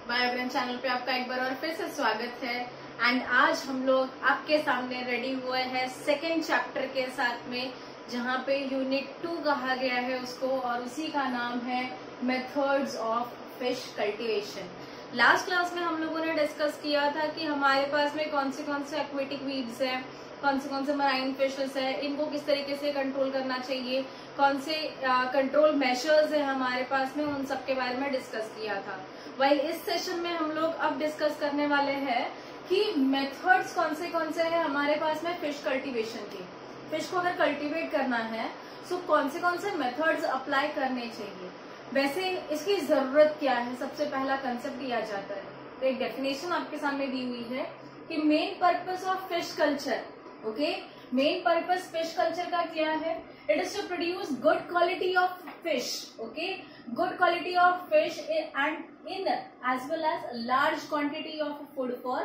बायोग्राम channel पे आपका एक बार और फिर से स्वागत है। एंड आज हम लोग आपके सामने रेडी हुए हैं सेकेंड चैप्टर के साथ में, जहाँ पे यूनिट 2 कहा गया है उसको, और उसी का नाम है methods of fish cultivation. Last class में हम लोगों ने डिस्कस किया था कि हमारे पास में कौन से एक्वेटिक वीड्स हैं, कौन से मराइन फिशेस है, इनको किस तरीके से कंट्रोल करना चाहिए, कौन से कंट्रोल मेजर्स है हमारे पास में, उन सब के बारे में डिस्कस किया था। वही इस सेशन में हम लोग अब डिस्कस करने वाले हैं कि मेथड्स कौन से है हमारे पास में फिश कल्टीवेशन के। फिश को अगर कल्टीवेट करना है तो कौन से मेथड्स अप्लाई करने चाहिए। वैसे इसकी जरूरत क्या है, सबसे पहला कंसेप्ट दिया जाता है। तो एक डेफिनेशन आपके सामने दी हुई है कि main purpose of fish culture, okay, main purpose fish culture का क्या है? It is to produce good quality of fish, okay, good quality of fish and in as well as large quantity of food for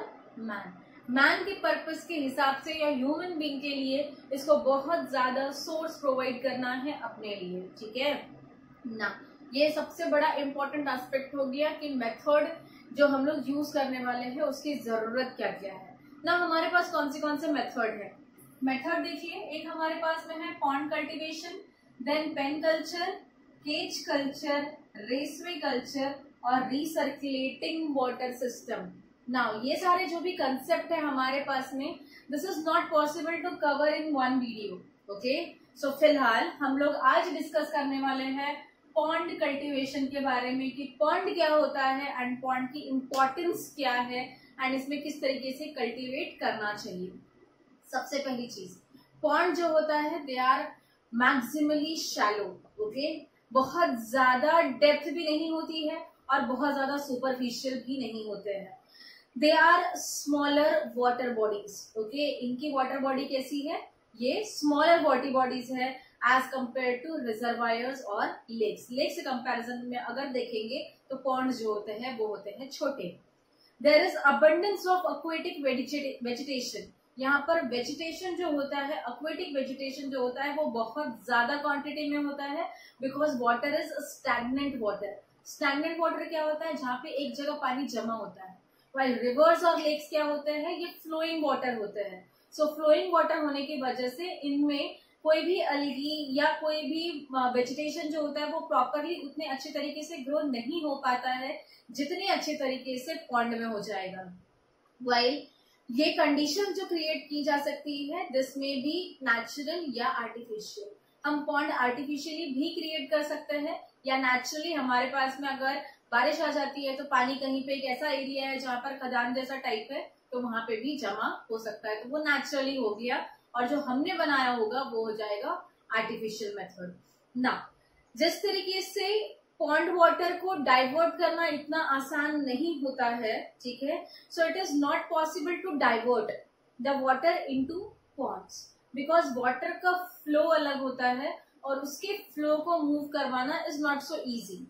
man के purpose के हिसाब से या human being के लिए इसको बहुत ज्यादा सोर्स प्रोवाइड करना है अपने लिए, ठीक है ना। ये सबसे बड़ा इंपॉर्टेंट एस्पेक्ट हो गया कि मेथड जो हम लोग यूज करने वाले हैं उसकी जरूरत क्या क्या है ना। हमारे पास कौन से मेथड है। मेथड देखिए, एक हमारे पास में है pond cultivation, then pen culture, cage culture, raceway culture और रिसर्कुलेटिंग वाटर सिस्टम। नाउ ये सारे जो भी कंसेप्ट है हमारे पास में, this is not possible to cover in one video, okay. So फिलहाल हम लोग आज डिस्कस करने वाले हैं पॉन्ड कल्टीवेशन के बारे में कि पॉन्ड क्या होता है एंड पॉन्ड की इम्पोर्टेंस क्या है एंड इसमें किस तरीके से कल्टीवेट करना चाहिए। सबसे पहली चीज, पॉन्ड जो होता है they are maximally shallow, okay, बहुत ज्यादा डेप्थ भी नहीं होती है और बहुत ज्यादा सुपरफिशियल भी नहीं होते हैं। They are smaller water bodies, okay, इनकी वाटर बॉडी कैसी है? ये स्मॉलर वाटर बॉडीज है एज कंपेयर टू रिजर्वायर्स और लेक्स। लेक से कंपैरिजन में अगर देखेंगे तो पॉन्ड जो होते हैं वो होते हैं छोटे। There is abundance of aquatic vegetation. यहाँ पर वेजिटेशन जो होता है, एक्वेटिक वेजिटेशन जो होता है वो बहुत ज्यादा क्वांटिटी में होता है because water is stagnant water. Stagnant water क्या होता है? जहाँ पे एक जगह पानी जमा होता है। वाइल रिवर्स और लेक्स क्या होते हैं? ये फ्लोइंग वाटर होते हैं। सो फ्लोइंग वाटर होने की वजह से इनमें कोई भी अलगी या कोई भी वेजिटेशन जो होता है वो प्रॉपरली उतने अच्छे तरीके से ग्रो नहीं हो पाता है जितने अच्छे तरीके से पॉन्ड में हो जाएगा। वाइल ये कंडीशन जो क्रिएट की जा सकती है दिस में भी नेचुरल या आर्टिफिशियल। हम पॉन्ड आर्टिफिशियली भी क्रिएट कर सकते हैं या नेचुरली हमारे पास में अगर बारिश आ जाती है तो पानी कहीं पे एक ऐसा एरिया है जहाँ पर खदान जैसा टाइप है तो वहां पे भी जमा हो सकता है, तो वो नेचुरली हो गया, और जो हमने बनाया होगा वो हो जाएगा आर्टिफिशियल मेथड ना। जिस तरीके से पॉन्ड वाटर को डाइवर्ट करना इतना आसान नहीं होता है, ठीक है, so it is not possible to divert the water into ponds because water का फ्लो अलग होता है और उसके फ्लो को मूव करवाना is not so easy.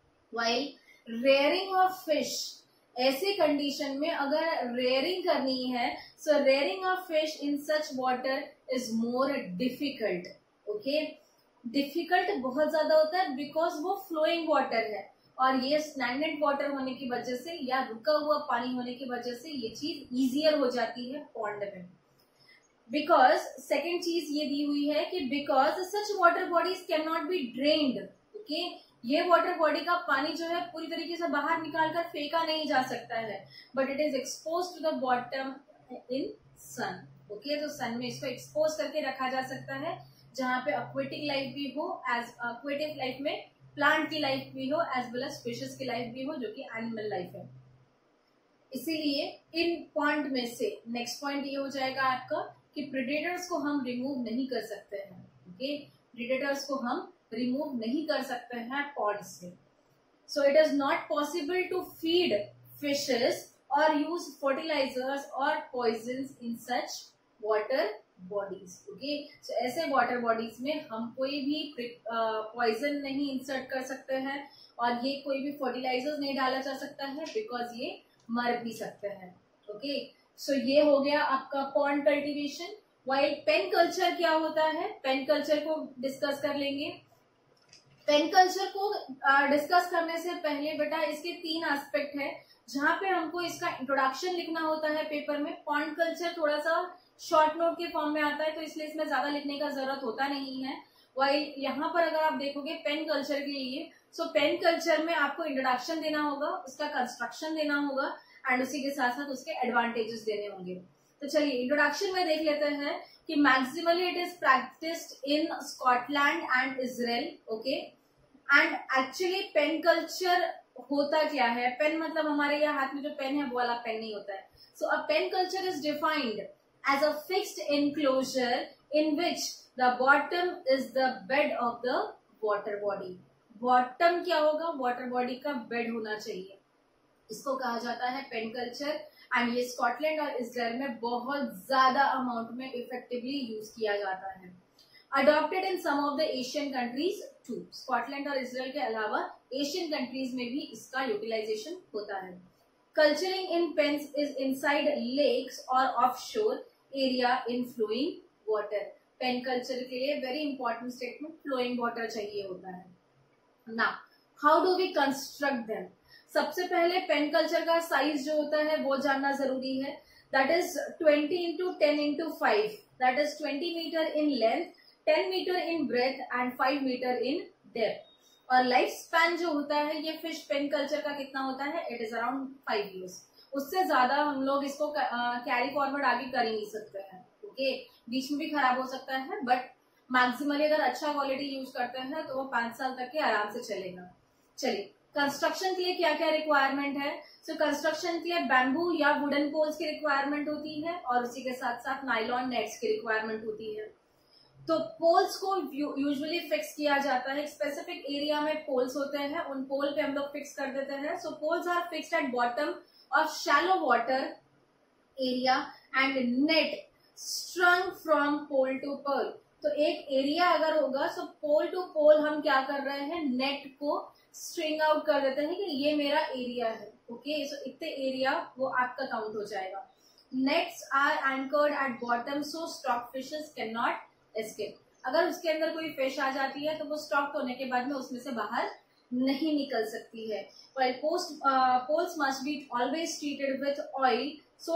While rearing of fish, ऐसे कंडीशन में अगर रेयरिंग करनी है so rearing of fish in such water is more difficult, okay. Difficult बहुत ज्यादा होता है बिकॉज वो फ्लोइंग वाटर है और ये स्टैग्नेंट वाटर होने की वजह से या रुका हुआ पानी होने की वजह से ये चीज इजियर हो जाती है पॉन्ड में। बिकॉज सेकेंड चीज ये दी हुई है कि because such water bodies can not be drained, okay, ये वाटर बॉडी का पानी जो है पूरी तरीके से बाहर निकालकर फेंका नहीं जा सकता है, but it is expose to the bottom in sun, okay. तो सन में इसको एक्सपोज करके रखा जा सकता है जहाँ पे एक्वेटिक लाइफ भी हो, एज एक्वेटिक लाइफ में प्लांट की लाइफ भी हो एज वेल एज फिशेस की लाइफ भी हो जो कि एनिमल लाइफ है। इसीलिए इन पॉइंट में से नेक्स्ट पॉइंट ये हो जाएगा आपका कि प्रेडेटर्स को हम रिमूव नहीं कर सकते हैं, ओके, प्रेडेटर्स को हम रिमूव नहीं कर सकते हैं पॉन्ड से। So it is not possible to feed fishes और यूज फर्टिलाइजर्स और poisons in such water bodies, okay. So ऐसे वाटर बॉडीज में हम कोई भी पॉइजन नहीं इंसर्ट कर सकते हैं और ये कोई भी फर्टिलाइजर्स नहीं डाला जा सकता है बिकॉज ये मर भी सकते हैं, ओके। सो ये हो गया आपका pond cultivation. While pen culture क्या होता है, पेन कल्चर को डिस्कस कर लेंगे। पेन कल्चर को डिस्कस करने से पहले बेटा इसके 3 एस्पेक्ट है जहाँ पे हमको इसका इंट्रोडक्शन लिखना होता है पेपर में। पॉन्ड कल्चर थोड़ा सा शॉर्ट नोट के फॉर्म में आता है, तो इसलिए इसमें ज्यादा लिखने का जरूरत होता नहीं है। वाइल यहाँ पर अगर आप देखोगे पेन कल्चर के लिए, सो पेन कल्चर में आपको इंट्रोडक्शन देना होगा, उसका कंस्ट्रक्शन देना होगा एंड उसी के साथ साथ उसके एडवांटेजेस देने होंगे। तो चलिए इंट्रोडक्शन में देख लेते हैं कि maximally it is practised in Scotland and Israel. Okay, and actually pen culture होता क्या है? पेन मतलब हमारे यहाँ हाथ में जो पेन है वो वाला पेन नहीं होता है। So a pen culture is defined as a fixed enclosure in which the bottom is the bed of the water body. Bottom क्या होगा? वाटर बॉडी का बेड होना चाहिए, इसको कहा जाता है पेन कल्चर। एंड ये स्कॉटलैंड और इजराइल में बहुत ज्यादा अमाउंट में इफेक्टिवली यूज किया जाता है। Adopted in some of the Asian countries too, Scotland और इजराइल के अलावा एशियन कंट्रीज में भी इसका यूटिलाइजेशन होता है। Culturing in pens is inside lakes और offshore area in flowing water. Pen culture के लिए very important statement, flowing water चाहिए होता है ना। How do we construct them? सबसे पहले पेन कल्चर का साइज जो होता है वो जानना जरूरी है। That is 20 into 10 into 5, that is 20 metre in length, 10 metre in breadth and 5 metre in depth. और लाइफ स्पैन जो होता है ये फिश पेन कल्चर का कितना होता है? It is around 5 years। उससे ज्यादा हम लोग इसको कैरी फॉरवर्ड आगे कर ही नहीं सकते हैं। ओके, बीच में भी खराब हो सकता है, बट मैक्सिमली अगर अच्छा क्वालिटी यूज करते हैं तो वो 5 साल तक के आराम से चलेगा। चलिए, कंस्ट्रक्शन के लिए क्या क्या रिक्वायरमेंट है? सो कंस्ट्रक्शन के लिए बैम्बू या वुडन पोल्स की रिक्वायरमेंट होती है और उसी के साथ साथ नाइलॉन नेट्स की रिक्वायरमेंट होती है। तो पोल्स को यूजुअली फिक्स किया जाता है, स्पेसिफिक एरिया में पोल्स होते हैं, उन पोल पे हम लोग फिक्स कर देते हैं। So poles are fixed at bottom of shallow water area and net strung from pole to pole. तो एक एरिया अगर होगा, सो पोल टू पोल हम क्या कर रहे हैं? नेट को स्ट्रिंग आउट कर देते हैं कि ये मेरा एरिया है। ओके, सो इतने एरिया वो आपका काउंट हो जाएगा। Nets are anchored at bottom so stock fishes can not escape. अगर उसके अंदर कोई फिश आ जाती है तो वो स्टॉक होने के बाद में उसमें से बाहर नहीं निकल सकती है। While poles must be always treated with oil so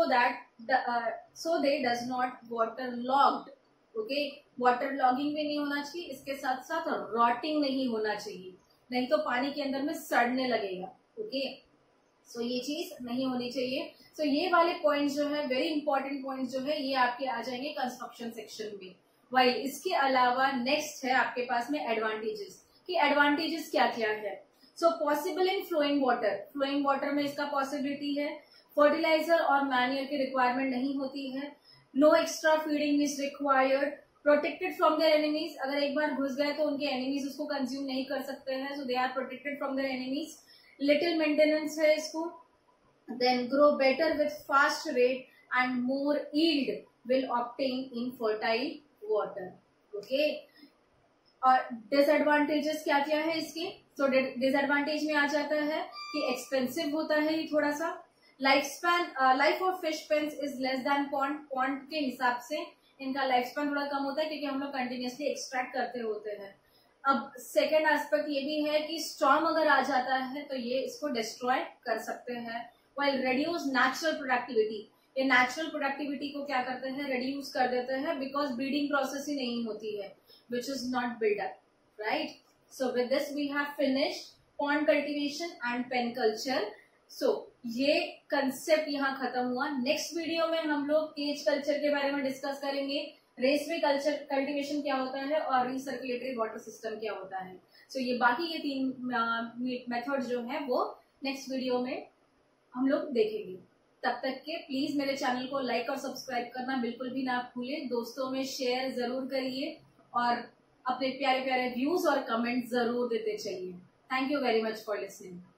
they does not waterlogged। Okay, water logging भी नहीं होना चाहिए, इसके साथ साथ रॉटिंग नहीं होना चाहिए, नहीं तो पानी के अंदर में सड़ने लगेगा। ओके, सो ये चीज नहीं होनी चाहिए। सो ये वाले पॉइंट्स जो है, वेरी इंपॉर्टेंट पॉइंट्स जो है, ये आपके आ जाएंगे कंस्ट्रक्शन सेक्शन में। वाइल इसके अलावा नेक्स्ट है आपके पास में एडवांटेजेस, कि एडवांटेजेस क्या क्या है। So possible in flowing water, flowing water में इसका पॉसिबिलिटी है। फर्टिलाइजर और मैन्यूर की रिक्वायरमेंट नहीं होती है। No extra feeding is required. Protected from their enemies, अगर एक बार घुस गए तो उनके एनिमीज उसको कंज्यूम नहीं कर सकते हैं, so they are protected from their enemies. Little maintenance है इसको। Then grow better with fast rate and more yield will obtain in fertile water. Okay, और डिसएडवांटेजेस क्या क्या है इसके? तो डिसएडवांटेज में आ जाता है कि एक्सपेंसिव होता है ये थोड़ा सा। Life span, life of fish pens is less than pond. Pond के हिसाब से इनका लाइफ स्पैन थोड़ा कम होता है क्योंकि हम लोग कंटिन्यूसली एक्सट्रैक्ट करते होते हैं। अब सेकेंड एस्पेक्ट ये भी है कि स्टॉर्म अगर आ जाता है तो ये इसको डिस्ट्रॉय कर सकते हैं। वाइल रिड्यूस नेचुरल प्रोडक्टिविटी, ये नेचुरल प्रोडक्टिविटी को क्या करते हैं? रिड्यूस कर देते हैं, बिकॉज ब्रीडिंग प्रोसेस ही नहीं होती है, which is not built up, right? So with this we have finished pond cultivation and pen culture. So ये कंसेप्ट यहाँ खत्म हुआ। नेक्स्ट वीडियो में हम लोग केज कल्चर के बारे में डिस्कस करेंगे, रेसवे कल्चर कल्टीवेशन क्या होता है और रिसर्कुलेटरी वाटर सिस्टम क्या होता है। सो ये बाकी ये 3 मेथड जो है वो नेक्स्ट वीडियो में हम लोग देखेंगे। तब तक के प्लीज मेरे चैनल को लाइक और सब्सक्राइब करना बिल्कुल भी ना भूलें, दोस्तों में शेयर जरूर करिए और अपने प्यारे प्यारे व्यूज और कमेंट जरूर देते चलिए। Thank you very much for listening.